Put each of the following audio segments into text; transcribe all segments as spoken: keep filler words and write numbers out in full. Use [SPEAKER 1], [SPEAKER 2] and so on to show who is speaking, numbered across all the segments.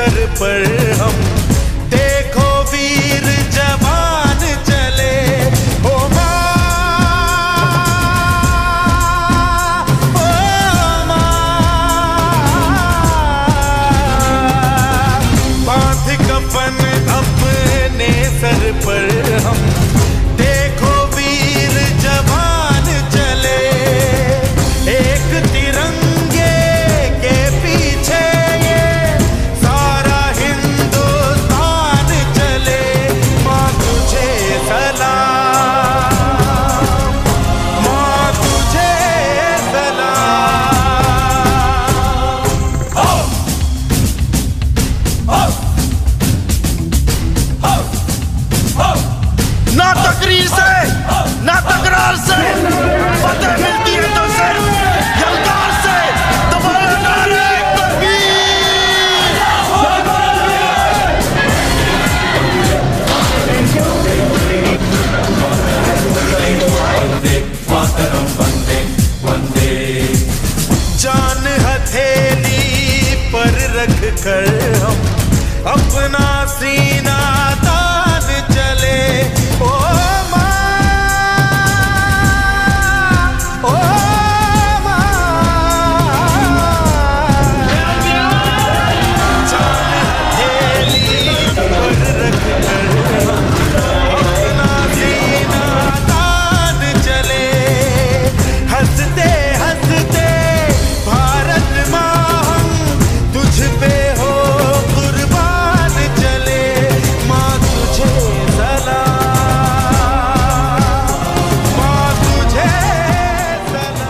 [SPEAKER 1] Sir पर हम, देखो वीर जवान चले। ओ माँ, ओ माँ, बांध कफन अपने सर पर हम, देखो वीर जवान चले। एक तिरंगे के पीछे ये सारा हिंदुस्तान चले। माँ तुझे सलाम, माँ तुझे सलाम। हो, हो, हो, हो।
[SPEAKER 2] ना तकरीर से ना तकरार से फतेह मिलती है तो सिर्फ यलगार से। दोबारा नारे तकबीर। वंदे मातरम, वंदे वंदे।
[SPEAKER 1] जान हथेली पर रख कर हम अपना सीना तान चले। ओ माँ, ओ माँ, जान हथेली पर रख कर हम अपना सीना तान चले। हंसते हंसते भारत माँ हम तुझ पे हो कुर्बान चले। माँ तुझे सलाम, माँ तुझे सलाम।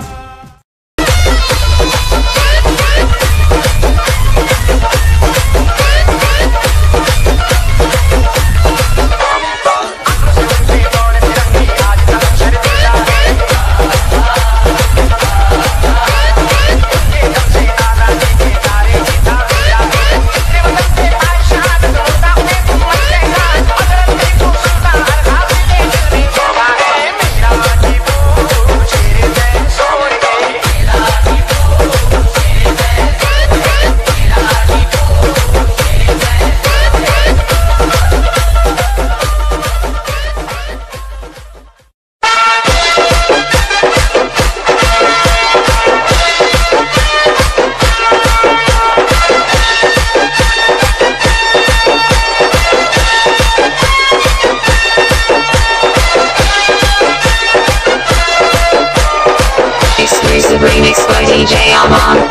[SPEAKER 3] Exclusive remix by D J Arman.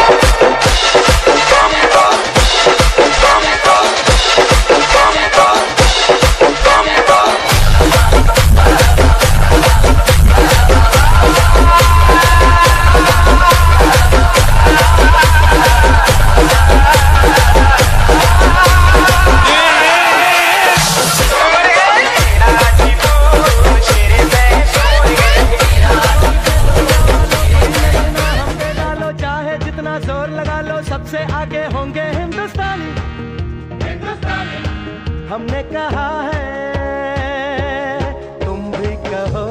[SPEAKER 4] जोर लगा लो, सबसे आगे होंगे हिंदुस्तानी। हिंदुस्तानी हमने कहा है, तुम भी कहो।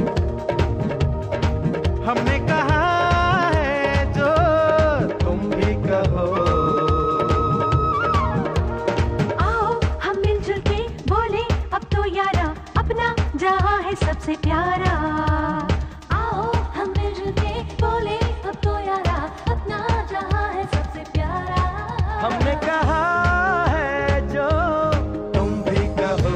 [SPEAKER 4] हमने कहा है जो तुम भी कहो।
[SPEAKER 5] आओ हम मिलजुल के बोले अब तो यारा, अपना जहां है सबसे प्यारा। आओ हम मिलजुल के बोले अब तो यारा, अपना जहां है सबसे प्यारा।
[SPEAKER 4] हमने कहा है जो तुम भी कहो।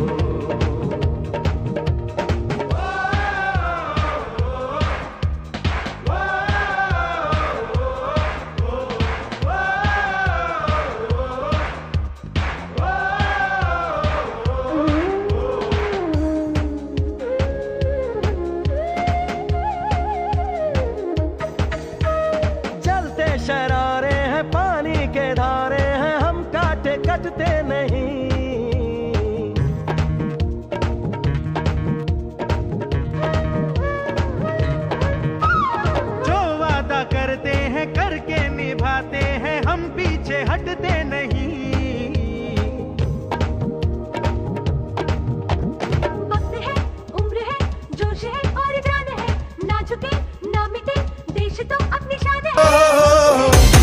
[SPEAKER 4] चलते शरारे हैं, पानी के धारे हैं, हम काटे कटते नहीं। जो वादा करते हैं करके निभाते हैं, हम पीछे हटते नहीं।
[SPEAKER 5] वक्त है, उम्र है, जोश है और जान है, ना झुके ना मिटे देश तो अपनी शान है।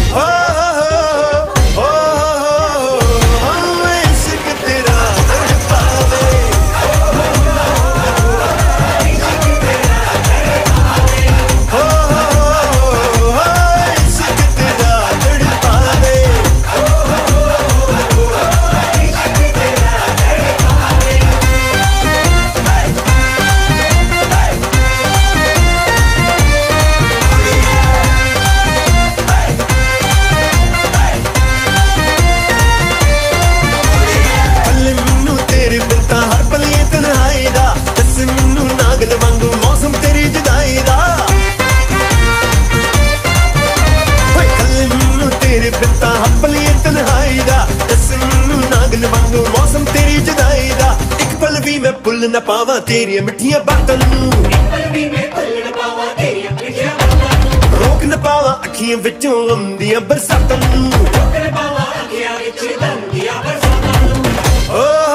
[SPEAKER 1] न पावा तेरिया मिठिया बातों नू, रोक न पावा अखियां विचों आउंदियां बरसातां नू। ओ